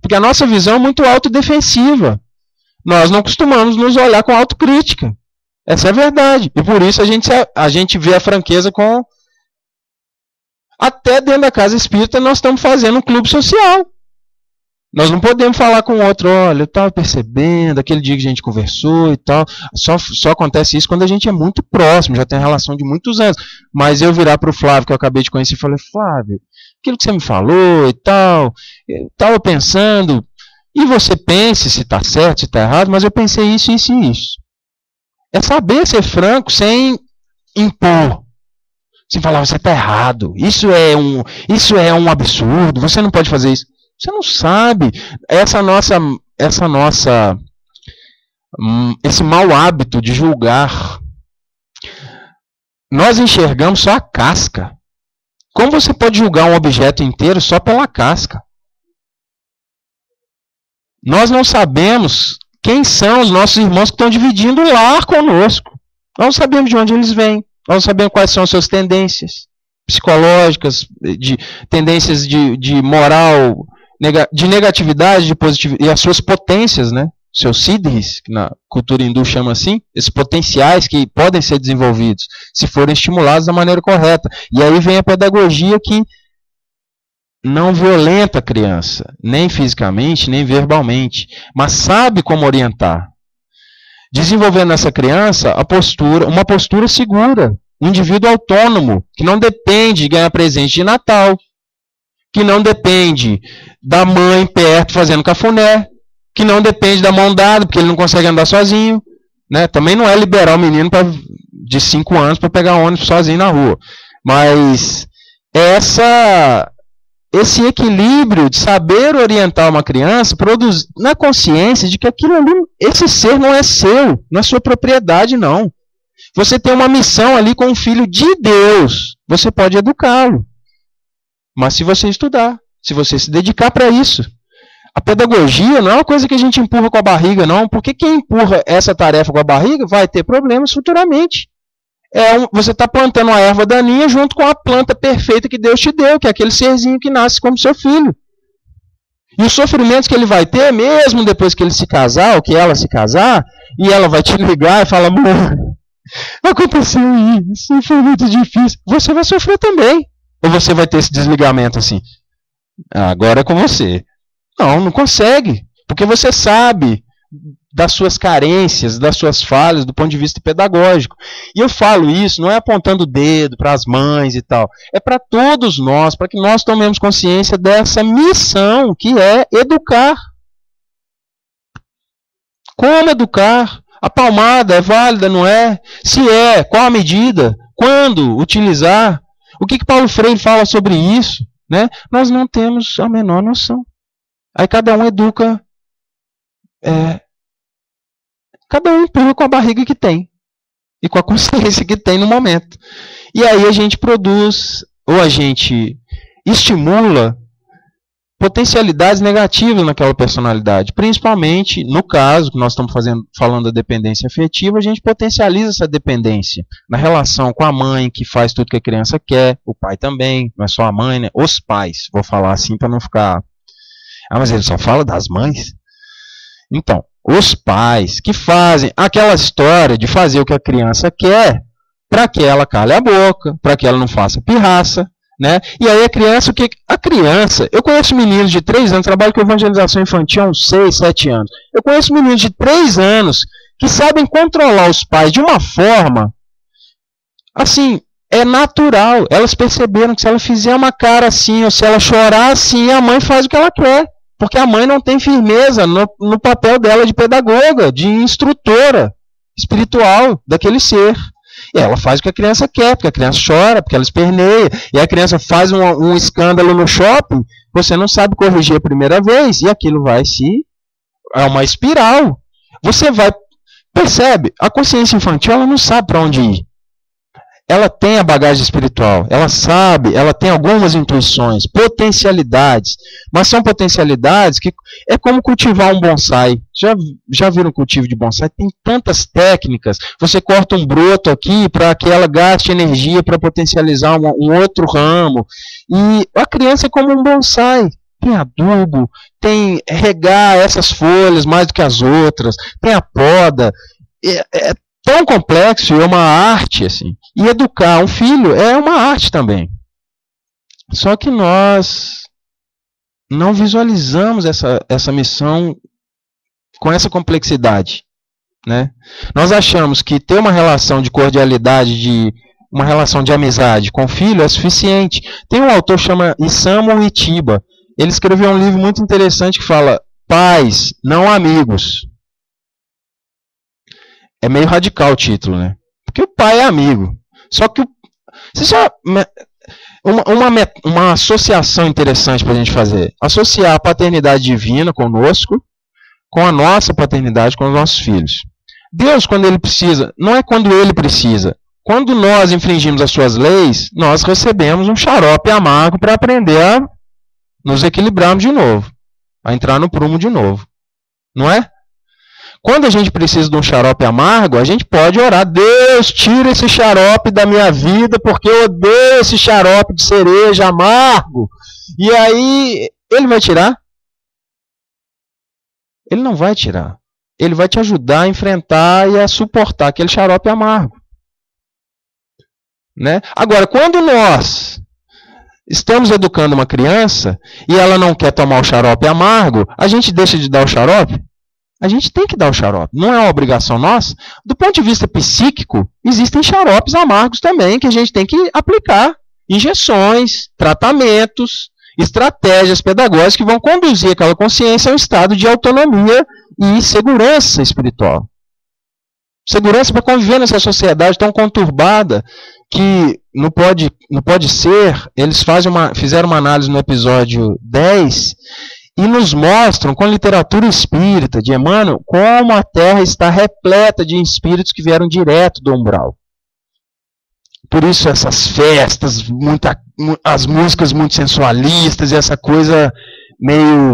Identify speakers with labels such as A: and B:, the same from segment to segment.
A: Porque a nossa visão é muito autodefensiva. Nós não costumamos nos olhar com autocrítica. Essa é a verdade. E por isso a gente vê a franqueza com... Até dentro da casa espírita nós estamos fazendo um clube social. Nós não podemos falar com o outro, olha, eu estava percebendo, aquele dia que a gente conversou e tal. Só acontece isso quando a gente é muito próximo, já tem uma relação de muitos anos. Mas eu virar para o Flávio, que eu acabei de conhecer, e falei, Flávio, aquilo que você me falou e tal, eu estava pensando, e você pense se está certo, se está errado, mas eu pensei isso, isso e isso. É saber ser franco sem impor. Sem falar, você está errado, isso é um absurdo, você não pode fazer isso. Você não sabe. Esse mau hábito de julgar. Nós enxergamos só a casca. Como você pode julgar um objeto inteiro só pela casca? Nós não sabemos quem são os nossos irmãos que estão dividindo o lar conosco. Nós não sabemos de onde eles vêm. Nós não sabemos quais são as suas tendências psicológicas, tendências de moral, de negatividade, de positividade, e as suas potências, né? Seus sidris, que na cultura hindu chama assim, esses potenciais que podem ser desenvolvidos, se forem estimulados da maneira correta. E aí vem a pedagogia que não violenta a criança, nem fisicamente, nem verbalmente, mas sabe como orientar. Desenvolvendo nessa criança uma postura segura, um indivíduo autônomo, que não depende de ganhar presente de Natal, que não depende da mãe perto fazendo cafuné, que não depende da mão dada, porque ele não consegue andar sozinho. Né? Também não é liberar o menino de 5 anos para pegar ônibus sozinho na rua. Mas esse equilíbrio de saber orientar uma criança produz na consciência de que aquilo ali, esse ser não é seu, não é sua propriedade, não. Você tem uma missão ali com um filho de Deus, você pode educá-lo. Mas se você estudar, se você se dedicar para isso. A pedagogia não é uma coisa que a gente empurra com a barriga, não, porque quem empurra essa tarefa com a barriga vai ter problemas futuramente. Você está plantando uma erva daninha junto com a planta perfeita que Deus te deu, que é aquele serzinho que nasce como seu filho. E os sofrimentos que ele vai ter, mesmo depois que ele se casar, ou que ela se casar, e ela vai te ligar e falar, amor, aconteceu isso, foi muito difícil. Você vai sofrer também. Ou você vai ter esse desligamento assim, agora é com você. Não consegue, porque você sabe das suas carências, das suas falhas, do ponto de vista pedagógico. E eu falo isso, não é apontando o dedo para as mães e tal, é para todos nós, para que nós tomemos consciência dessa missão, que é educar. Como educar? A palmada é válida, não é? Se é, qual a medida? Quando utilizar? O que Paulo Freire fala sobre isso? Né? Nós não temos a menor noção. Aí cada um educa, cada um empurra com a barriga que tem e com a consciência que tem no momento. E aí a gente produz, ou a gente estimula potencialidades negativas naquela personalidade. Principalmente, no caso que nós estamos falando da dependência afetiva, a gente potencializa essa dependência na relação com a mãe, que faz tudo que a criança quer, o pai também, não é só a mãe, né? Os pais, vou falar assim para não ficar... mas ele só fala das mães? Então, os pais que fazem aquela história de fazer o que a criança quer para que ela cale a boca, para que ela não faça pirraça, né? E aí a criança, eu conheço meninos de 3 anos, trabalho com evangelização infantil há uns 6, 7 anos. Eu conheço meninos de 3 anos que sabem controlar os pais de uma forma, assim, é natural. Elas perceberam que se ela fizer uma cara assim, ou se ela chorar assim, a mãe faz o que ela quer. Porque a mãe não tem firmeza no papel dela de pedagoga, de instrutora espiritual daquele ser. E ela faz o que a criança quer, porque a criança chora, porque ela esperneia, e a criança faz um escândalo no shopping, você não sabe corrigir a primeira vez, e aquilo é uma espiral. Você percebe, a consciência infantil ela não sabe para onde ir. Ela tem a bagagem espiritual, ela sabe, ela tem algumas intuições, potencialidades, mas são potencialidades que é como cultivar um bonsai. Já viram cultivo de bonsai? Tem tantas técnicas. Você corta um broto aqui para que ela gaste energia para potencializar um outro ramo. E a criança é como um bonsai. tem adubo, tem regar essas folhas mais do que as outras, tem a poda. É tão complexo e é uma arte, assim. E educar um filho é uma arte também. Só que nós não visualizamos essa missão com essa complexidade, né? Nós achamos que ter uma relação de cordialidade, uma relação de amizade com o filho é suficiente. Tem um autor que chama Isamu Itiba. Ele escreveu um livro muito interessante que fala pais, não amigos. É meio radical o título, né? Porque o pai é amigo. Só que uma associação interessante para a gente fazer. Associar a paternidade divina conosco com a nossa paternidade com os nossos filhos. Deus, quando ele precisa, não é quando ele precisa. Quando nós infringimos as suas leis, nós recebemos um xarope amargo para aprender a nos equilibrarmos de novo, a entrar no prumo de novo. Não é? Quando a gente precisa de um xarope amargo, a gente pode orar, Deus, tira esse xarope da minha vida, porque eu odeio esse xarope de cereja amargo. E aí, ele vai tirar? Ele não vai tirar. Ele vai te ajudar a enfrentar e a suportar aquele xarope amargo. Né? Agora, quando nós estamos educando uma criança e ela não quer tomar o xarope amargo, a gente deixa de dar o xarope? A gente tem que dar o xarope. Não é uma obrigação nossa. Do ponto de vista psíquico, existem xaropes amargos também que a gente tem que aplicar. Injeções, tratamentos, estratégias pedagógicas que vão conduzir aquela consciência a um estado de autonomia e segurança espiritual. Segurança para conviver nessa sociedade tão conturbada que não pode ser. Eles fizeram uma análise no episódio 10 e nos mostram, com literatura espírita de Emmanuel, como a Terra está repleta de espíritos que vieram direto do umbral. Por isso essas festas, as músicas muito sensualistas, e essa coisa meio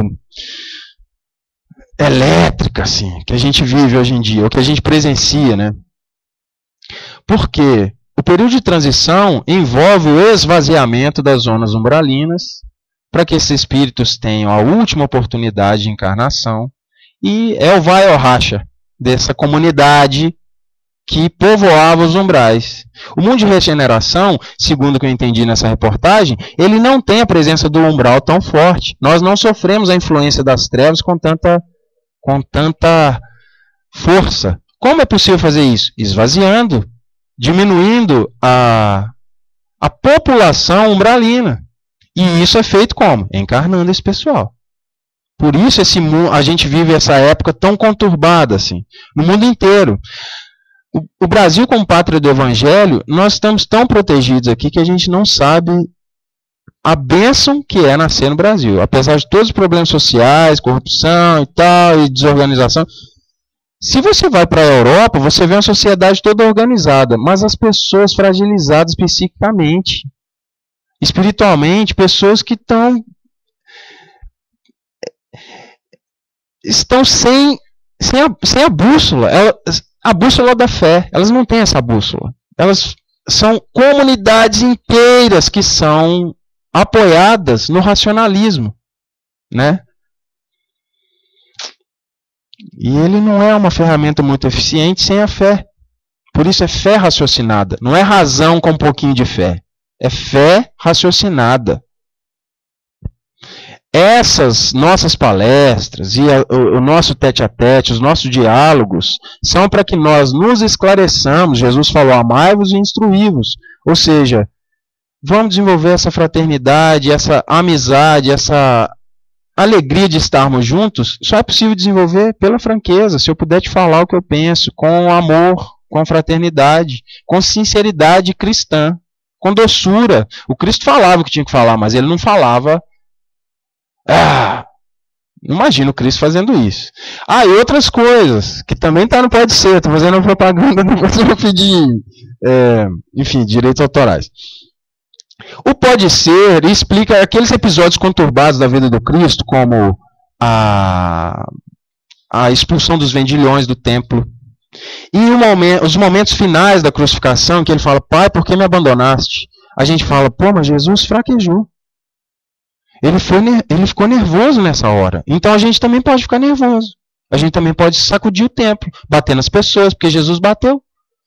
A: elétrica, assim, que a gente vive hoje em dia, ou que a gente presencia, né? Porque o período de transição envolve o esvaziamento das zonas umbralinas, para que esses espíritos tenham a última oportunidade de encarnação, e é o vai ou racha dessa comunidade que povoava os umbrais. O mundo de regeneração, segundo o que eu entendi nessa reportagem, ele não tem a presença do umbral tão forte. Nós não sofremos a influência das trevas com tanta força. Como é possível fazer isso? Esvaziando, diminuindo a população umbralina. E isso é feito como? Encarnando esse pessoal. Por isso a gente vive essa época tão conturbada assim, no mundo inteiro. O Brasil, como pátria do Evangelho, nós estamos tão protegidos aqui que a gente não sabe a bênção que é nascer no Brasil. Apesar de todos os problemas sociais, corrupção e tal, e desorganização. Se você vai para a Europa, você vê uma sociedade toda organizada, mas as pessoas fragilizadas psiquicamente, espiritualmente, pessoas que estão sem a bússola. A bússola da fé, elas não têm essa bússola. Elas são comunidades inteiras que são apoiadas no racionalismo, né? E ele não é uma ferramenta muito eficiente sem a fé. Por isso é fé raciocinada. Não é razão com um pouquinho de fé. É fé raciocinada. Essas nossas palestras e o nosso tete-a-tete, os nossos diálogos, são para que nós nos esclareçamos. Jesus falou, amai-vos e instruí-vos. Ou seja, vamos desenvolver essa fraternidade, essa amizade, essa alegria de estarmos juntos. Só é possível desenvolver pela franqueza, se eu puder te falar o que eu penso, com amor, com fraternidade, com sinceridade cristã, com doçura. O Cristo falava o que tinha que falar, mas ele não falava... não imagino o Cristo fazendo isso. E outras coisas, que também não pode ser, estou fazendo propaganda, depois eu vou pedir, direitos autorais. O pode ser explica aqueles episódios conturbados da vida do Cristo, como a expulsão dos vendilhões do templo, e os momentos finais da crucificação, que ele fala, Pai, por que me abandonaste? A gente fala, mas Jesus fraquejou. Ele ficou nervoso nessa hora. Então a gente também pode ficar nervoso. A gente também pode sacudir o templo, bater nas pessoas, porque Jesus bateu.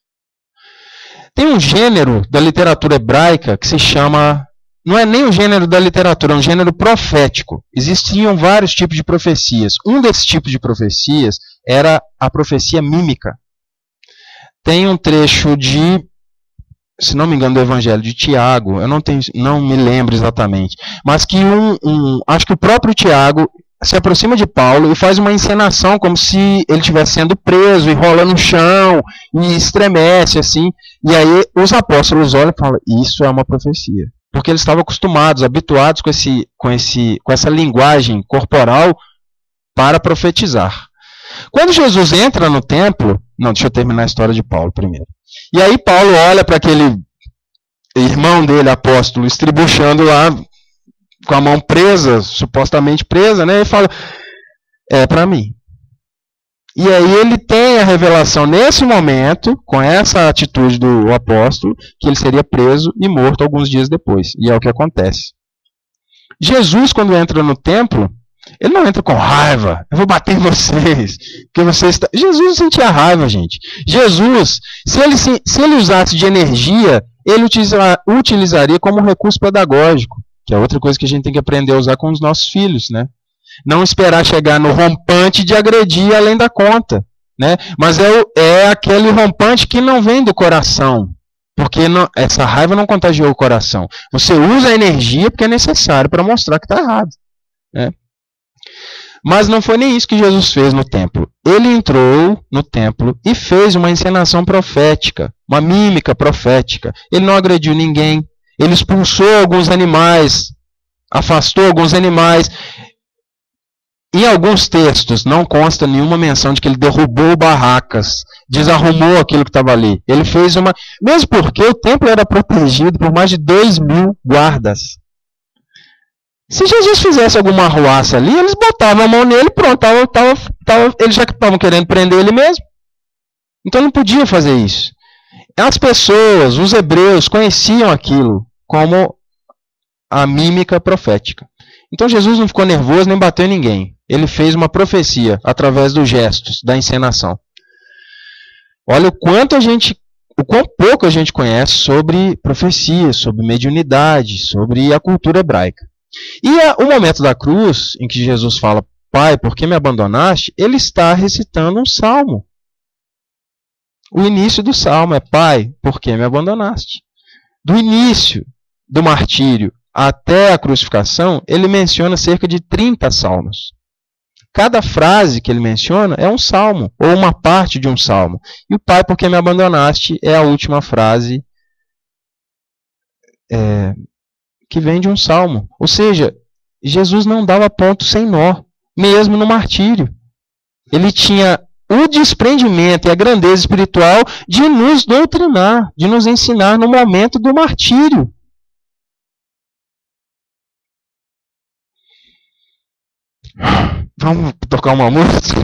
A: Tem um gênero da literatura hebraica que se chama... Não é nem o gênero da literatura, é um gênero profético. Existiam vários tipos de profecias. Um desses tipos de profecias era a profecia mímica. Tem um trecho de, se não me engano, do Evangelho de Tiago, eu não me lembro exatamente, mas que acho que o próprio Tiago se aproxima de Paulo e faz uma encenação como se ele estivesse sendo preso e rola no chão e estremece assim. E aí os apóstolos olham e falam, isso é uma profecia. Porque eles estavam acostumados, habituados com essa linguagem corporal para profetizar. Quando Jesus entra no templo... Não, deixa eu terminar a história de Paulo primeiro. E aí Paulo olha para aquele irmão dele, apóstolo, estribuchando lá, com a mão presa, supostamente presa, né? E fala, é para mim. E aí ele tem a revelação nesse momento, com essa atitude do apóstolo, que ele seria preso e morto alguns dias depois. E é o que acontece. Jesus, quando entra no templo, ele não entra com raiva. Eu vou bater em vocês. Porque vocês Jesus não sentia raiva, gente. Jesus, se ele usasse de energia, ele utilizaria como um recurso pedagógico. Que é outra coisa que a gente tem que aprender a usar com os nossos filhos, né? Não esperar chegar no rompante de agredir além da conta, né? Mas é aquele rompante que não vem do coração, porque essa raiva não contagiou o coração. Você usa a energia porque é necessário para mostrar que está errado, né? Mas não foi nem isso que Jesus fez no templo. Ele entrou no templo e fez uma encenação profética, uma mímica profética. Ele não agrediu ninguém, ele expulsou alguns animais, afastou alguns animais. Em alguns textos não consta nenhuma menção de que ele derrubou barracas, desarrumou aquilo que estava ali. Ele fez uma... Mesmo porque o templo era protegido por mais de 2.000 guardas. Se Jesus fizesse alguma arruaça ali, eles botavam a mão nele e pronto. Eles já estavam querendo prender ele mesmo. Então não podia fazer isso. As pessoas, os hebreus, conheciam aquilo como a mímica profética. Então Jesus não ficou nervoso nem bateu em ninguém. Ele fez uma profecia através dos gestos, da encenação. Olha o quão pouco a gente conhece sobre profecia, sobre mediunidade, sobre a cultura hebraica. E o momento da cruz, em que Jesus fala, Pai, por que me abandonaste? Ele está recitando um salmo. O início do salmo é, Pai, por que me abandonaste? Do início do martírio até a crucificação, ele menciona cerca de 30 salmos. Cada frase que ele menciona é um salmo, ou uma parte de um salmo. E o Pai, por que me abandonaste, é a última frase que vem de um salmo. Ou seja, Jesus não dava ponto sem nó, mesmo no martírio. Ele tinha o desprendimento e a grandeza espiritual de nos doutrinar, de nos ensinar no momento do martírio. Vamos tocar uma música?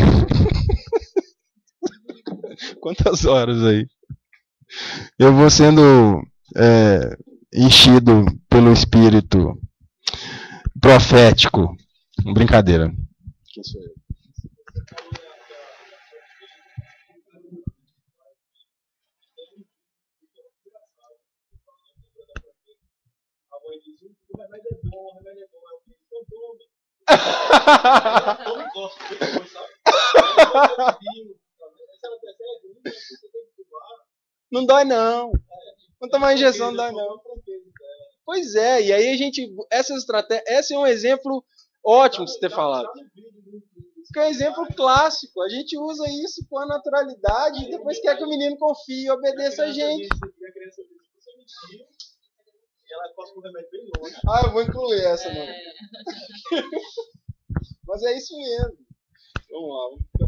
A: Quantas horas aí? Eu vou sendo enchido pelo espírito profético. Brincadeira. Quem sou eu? Não dói não. Não tomar injeção não dói não. Pois é, e aí a gente, essa estratégia, esse é um exemplo ótimo de você ter falado. Que é um exemplo clássico. A gente usa isso com a naturalidade e depois quer que o menino confie e obedeça a gente. Ela passa um remédio bem longe. Eu vou incluir essa, mano. Mas é isso mesmo. Vamos lá.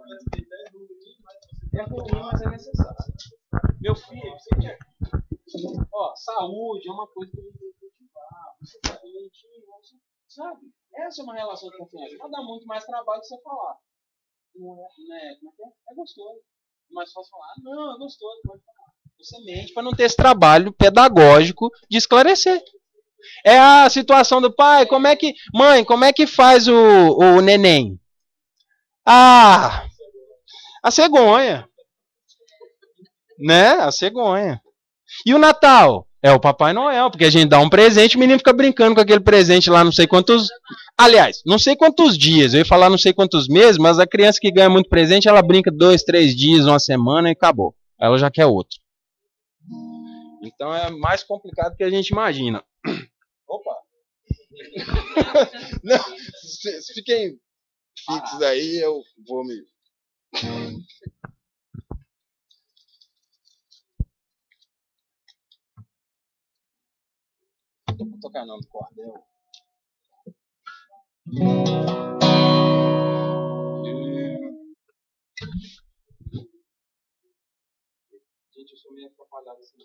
A: É ruim, mas é necessário. Meu filho, você quer... saúde é uma coisa que a gente tem que cultivar. Você tá doentinho, sabe? Essa é uma relação de confiança. Vai dar muito mais trabalho que você falar. Não é? Como é que é? É gostoso. É mais fácil falar. Não, é gostoso, pode falar. Você mente para não ter esse trabalho pedagógico de esclarecer. É a situação do pai, como é que... Mãe, como é que faz o neném? Ah, a cegonha. Né? A cegonha. E o Natal? É o Papai Noel, porque a gente dá um presente e o menino fica brincando com aquele presente lá não sei quantos... Aliás, não sei quantos dias, eu ia falar não sei quantos meses, mas a criança que ganha muito presente, ela brinca 2, 3 dias, uma semana e acabou. Ela já quer outro. Então é mais complicado do que a gente imagina. Opa! Não, fiquem fixos aí, eu vou me... Vou tocar não do cordel. Gente, eu sou meio atrapalhado assim.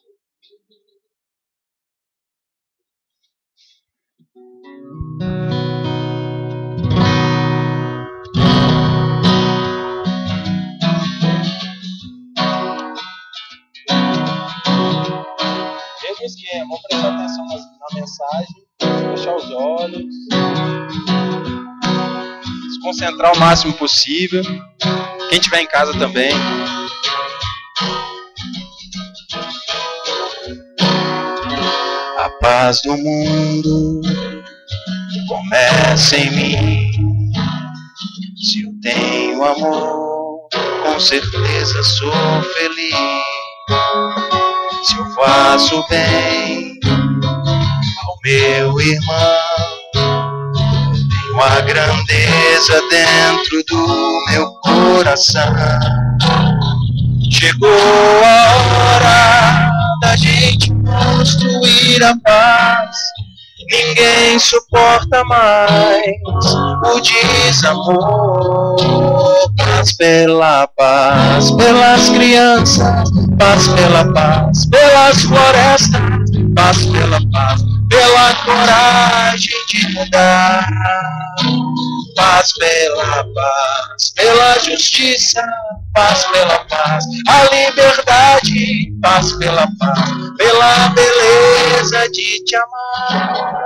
A: Mesmo esquema, vamos prestar atenção na mensagem, fechar os olhos, se concentrar o máximo possível. Quem estiver em casa também. A paz do mundo começa em mim. Se eu tenho amor, com certeza sou feliz. Se eu faço bem ao meu irmão, tenho a grandeza dentro do meu coração. Chegou a hora da gente construir a paz. Ninguém suporta mais o desamor. Paz pela paz, pelas crianças, paz pela paz, pelas florestas, paz pela paz, pela coragem de mudar. Paz pela paz, pela justiça, paz pela paz, a liberdade, paz pela paz, pela beleza de te amar.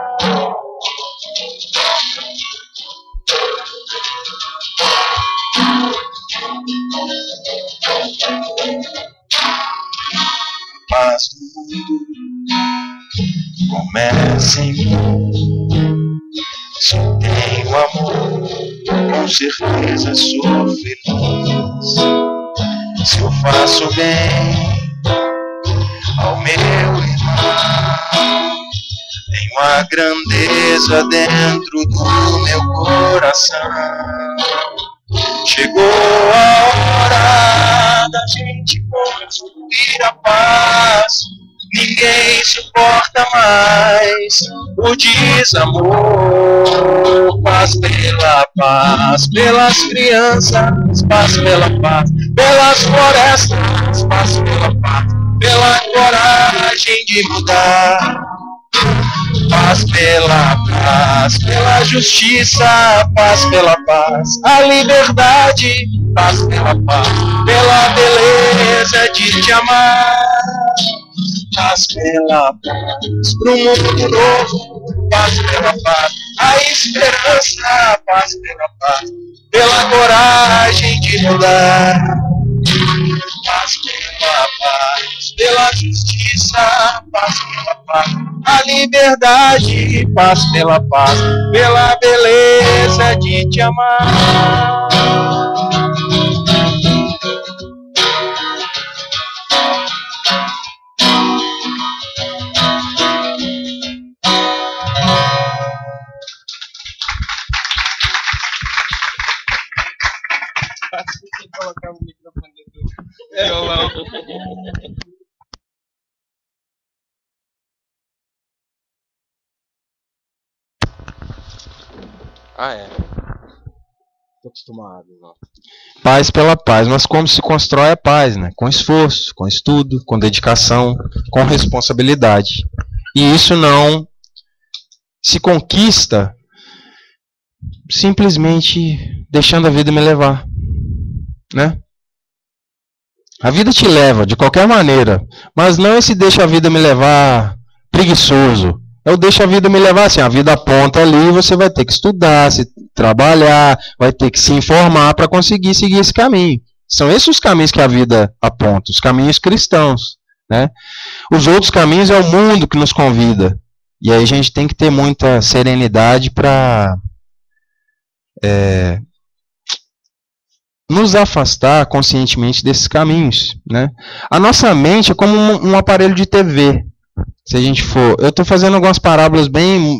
A: Paz do mundo começa em mim. Se eu tenho amor, com certeza sou feliz. Se eu faço bem ao meu irmão, tenho a grandeza dentro do meu coração. Chegou a hora da gente construir a paz. Ninguém suporta mais o desamor. Paz pela paz, pelas crianças, paz pela paz, pelas florestas, paz pela paz, pela coragem de mudar. Paz pela paz, pela justiça, paz pela paz, a liberdade, paz pela paz, pela beleza de te amar. Paz pela paz, pro mundo novo, paz pela paz, a esperança, paz pela paz, pela coragem de mudar. Paz pela paz, pela justiça, paz pela paz, a liberdade, paz pela paz, pela beleza de te amar. Colocar o microfone do violão. Ah, é. Tô acostumado, não. Paz pela paz, mas como se constrói a paz, né? Com esforço, com estudo, com dedicação, com responsabilidade. E isso não se conquista simplesmente deixando a vida me levar, né? A vida te leva de qualquer maneira, mas não esse deixa a vida me levar preguiçoso, Eu deixo a vida me levar assim, a vida aponta ali, você vai ter que estudar, se trabalhar, vai ter que se informar para conseguir seguir esse caminho. São esses os caminhos que a vida aponta, os caminhos cristãos, né? Os outros caminhos é o mundo que nos convida. E aí a gente tem que ter muita serenidade para nos afastar conscientemente desses caminhos, né? A nossa mente é como um aparelho de TV. Se a gente for... Eu estou fazendo algumas parábolas bem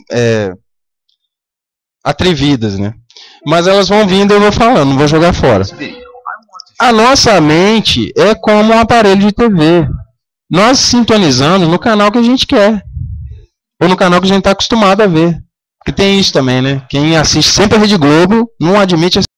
A: atrevidas, né? Mas elas vão vindo e eu vou falando, não vou jogar fora. A nossa mente é como um aparelho de TV. Nós sintonizamos no canal que a gente quer. Ou no canal que a gente está acostumado a ver. Porque tem isso também, né? Quem assiste sempre a Rede Globo não admite